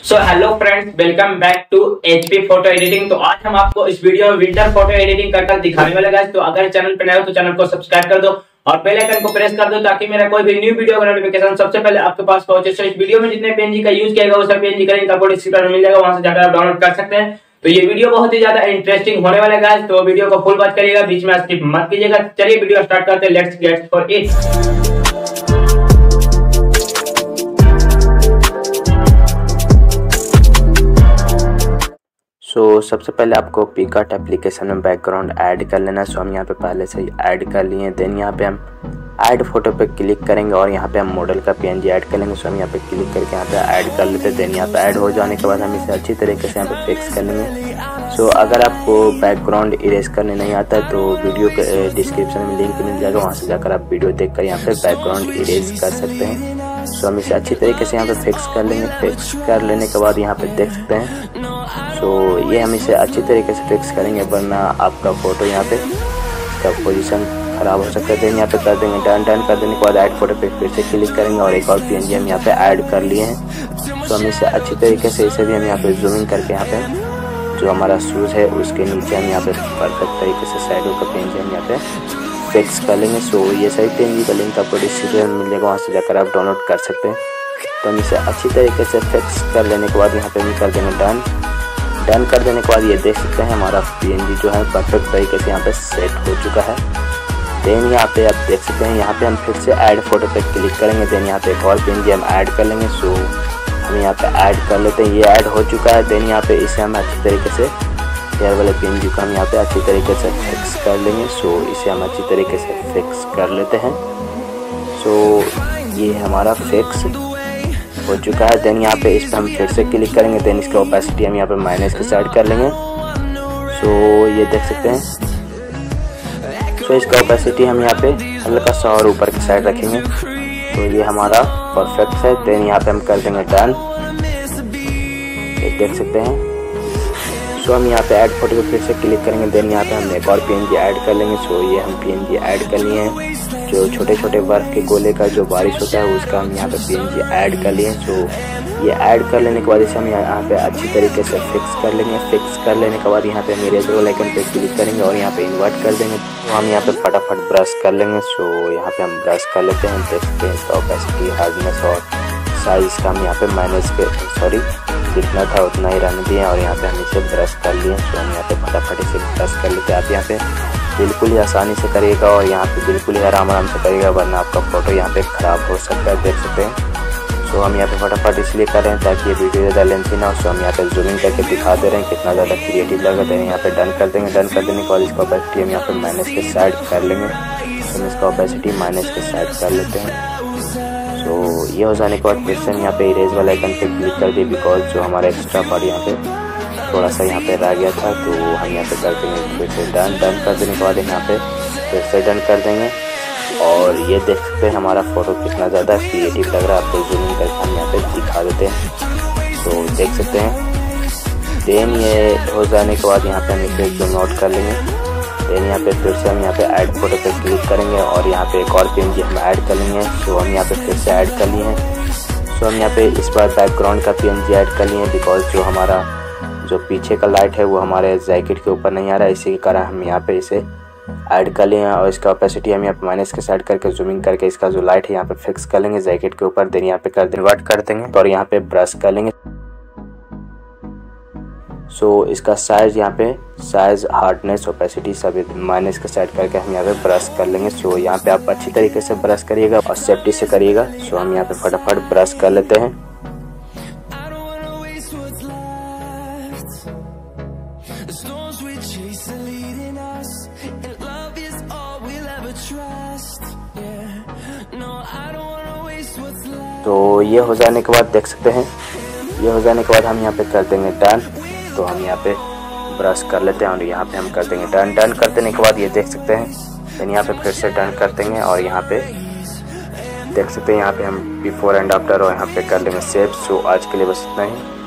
So hello friends, welcome back to HP photo editing. तो आज हम आपको इस वीडियो में विंटर फोटो एडिटिंग कर दिखाने वाले गाइस। तो अगर चैनल पर नए हो तो चैनल को सब्सक्राइब कर दो और बेल आइकन को प्रेस कर दो ताकि मेरा कोई भी न्यू वीडियो का नोटिफिकेशन सबसे पहले आपके पास पहुंचे। सो इस वीडियो में जितने पीएनजी का यूज किया गया वो सब पीएनजी का लिंक आपको डिस्क्रिप्शन में मिल जाएगा, वहां से जाकर आप डाउनलोड कर सकते हैं। तो ये वीडियो बहुत ही ज्यादा इंटरेस्टिंग होने वाला है गाइस, तो वीडियो को फुल वॉच करिएगा, बीच में स्किप मत कीजिएगा। चलिए वीडियो स्टार्ट करते हैं, लेट्स गेट फॉर इट। सबसे पहले आपको पिकआर्ट एप्लीकेशन में बैकग्राउंड ऐड कर लेना है। हम यहाँ पे पहले से ही ऐड कर लिए हैं। देन यहाँ पे हम ऐड फोटो पे क्लिक करेंगे और यहाँ पे हम मॉडल का पीएनजी ऐड कर लेंगे। हम यहाँ पे क्लिक करके यहाँ पे ऐड कर लेते हैं। देन यहाँ पे ऐड हो जाने के बाद हम इसे अच्छी तरीके से यहाँ पे फिक्स कर लेंगे। अगर आपको बैकग्राउंड इरेज करने नहीं आता है तो वीडियो के डिस्क्रिप्शन में लिंक मिल जाएगा, वहाँ से जाकर आप वीडियो देख कर यहाँ पे बैकग्राउंड इरेज कर सकते हैं। हम इसे अच्छी तरीके से यहाँ पे फिक्स कर लेंगे। फिक्स कर लेने के बाद यहाँ पे देख सकते हैं ये हम इसे अच्छी तरीके से फिक्स करेंगे, वरना आपका फोटो यहाँ पे इसका पोजीशन खराब हो सकता है। देन यहाँ पे कर देंगे डन। डन कर देने के बाद ऐड फोटो पे फिर से क्लिक करेंगे और एक और पीएनजी हम यहाँ पे ऐड कर लिए हैं। हम इसे अच्छी तरीके से इसे भी हम यहाँ पे जूमिंग करके यहाँ पे जो हमारा शूज़ है उसके नीचे हम यहाँ पे परफेक्ट तरीके से साइडों का पीएनजी हम यहाँ पे फिक्स कर लेंगे। ये सही पीएनजी का लिंक आपको डिस्क्रिप्शन में मिल जाएगा, वहाँ से जाकर आप डाउनलोड कर सकते हैं। तो हम इसे अच्छी तरीके से फिक्स कर लेने के बाद यहाँ पे हम कर देंगे डन। डन कर देने के बाद ये देख सकते हैं हमारा पीएनजी जो है परफेक्ट तरीके से यहाँ पे सेट हो चुका है। देन यहाँ पे आप देख सकते हैं यहाँ पे हम फिर से ऐड फोटो पे क्लिक करेंगे। देन यहाँ पे एक और पीएनजी हम ऐड कर लेंगे। हम यहाँ पे ऐड कर लेते हैं, ये ऐड हो चुका है। देन यहाँ पे इसे हम अच्छी तरीके से हेयर वाले पीएनजी को हम यहाँ पे अच्छी तरीके से फिक्स कर लेंगे। इसे हम अच्छी तरीके से फिक्स कर लेते हैं। ये हमारा फिक्स हो चुका है। देन यहाँ पे इस पर हम फिर से क्लिक करेंगे। देन इसका ओपेसिटी हम यहाँ पे माइनस के साइड कर लेंगे। ये देख सकते हैं। इसका ओपेसिटी हम यहाँ पे हल्का सा और ऊपर की साइड रखेंगे। ये हमारा परफेक्ट है। देन यहाँ पे हम कर देंगे डन। ये देख सकते हैं। हम यहाँ पे ऐड फोटो पे फिर से क्लिक करेंगे। देन यहाँ पे हम एक और पीएनजी ऐड कर लेंगे। ये हम पीएनजी ऐड कर लिए हैं। जो छोटे छोटे बर्फ के गोले का जो बारिश होता है उसका हम यहाँ पे पीएनजी ऐड कर लिए। ये ऐड कर लेने के बाद इसे हम यहाँ पे अच्छी तरीके से फिक्स कर लेंगे। फिक्स कर लेने के बाद यहाँ पे हम इरेजर वाले आइकन पे क्लिक करेंगे और यहाँ पे इन्वर्ट कर देंगे। हम यहाँ पे फटाफट ब्रश कर लेंगे। यहाँ पे हम ब्रश कर लेते हैं। देख सकते हैं इसका ओपेसिटी, हार्डनेस और साइज का हम यहाँ पे माइनस के जितना था उतना ही रहने दिए और यहाँ पे हम इसे ब्रश कर लिए। हम यहाँ पे फटाफट इसे ब्रश कर लेते हैं। आप यहाँ पे बिल्कुल ही आसानी से करिएगा और यहाँ पे बिल्कुल ही आराम से करिएगा, वरना आपका फोटो यहाँ पे ख़राब हो सकता है। देख सकते हैं। हम यहाँ पे फटाफट इसलिए कर रहे हैं ताकि ये वीडियो ज़्यादा लेंथी ना हो। हम यहाँ पे जूमिंग करके दिखा दे रहे हैं कितना ज़्यादा क्रिएटिव लगा। दें यहाँ पे डन कर देंगे। डन कर देने के बाद इसका ओपेसिटी हम यहाँ पे माइनस के साइड कर लेंगे। हम इसका ओपेसिटी माइनस के साइड कर लेते हैं। ये हो जाने के बाद फिर से हम यहाँ पे इरेज वाला आइकन पे क्लिक कर दिए, बिकॉज जो हमारा एक्स्ट्रा पार्ट यहाँ पे थोड़ा सा यहाँ पे रह गया था। हम यहाँ पे कर देंगे फिर से डन। डन कर देने के बाद यहाँ पे फिर से डन कर देंगे और ये देख सकते हैं हमारा फोटो कितना ज़्यादा क्रिएटिव लग रहा है। आपको जूमिंग करके हम यहाँ पे दिखा देते हैं। देख सकते हैं। देन ये हो जाने के बाद यहाँ पे हम इसे जूम आउट कर लेंगे। देन यहाँ पे फिर से हम यहाँ पे ऐड फोटो पे क्लिक करेंगे और यहाँ पे एक और पीएनजी हम ऐड कर लेंगे। हम यहाँ पे फिर से ऐड कर लिए हैं। हम यहाँ पे इस बार बैकग्राउंड का पीएनजी ऐड कर लिए हैं, बिकॉज जो हमारा जो पीछे का लाइट है वो हमारे जैकेट के ऊपर नहीं आ रहा है, इसी के कारण हम यहाँ पे इसे ऐड कर लिए हैं। और इसका ओपेसिटी हम यहाँ पे माइनस के साइड करके जूमिंग करके इसका जो लाइट है यहाँ पे फिक्स कर लेंगे जैकेट के ऊपर। देन यहाँ पे कन्वर्ट कर देंगे और यहाँ पे ब्रश कर लेंगे। इसका साइज यहाँ पे साइज, हार्डनेस, ओपेसिटी सभी माइनस के साइड करके हम यहाँ पे ब्रश कर लेंगे। यहाँ पे आप अच्छी तरीके से ब्रश करिएगा और सेफ्टी से करिएगा। हम यहाँ पे फटाफट ब्रश कर लेते हैं। ये हो जाने के बाद देख सकते हैं। ये हो जाने के बाद हम यहाँ पे कर देंगे डन। हम यहाँ पे ब्रश कर लेते हैं और यहाँ पे हम कर देंगे डन। डन कर देने के बाद ये देख सकते हैं। देन यहाँ पे फिर से डन कर देंगे और यहाँ पे देख सकते हैं यहाँ पे हम बिफोर एंड आफ्टर और यहाँ पे कर लेंगे सेव। आज के लिए बस इतना ही।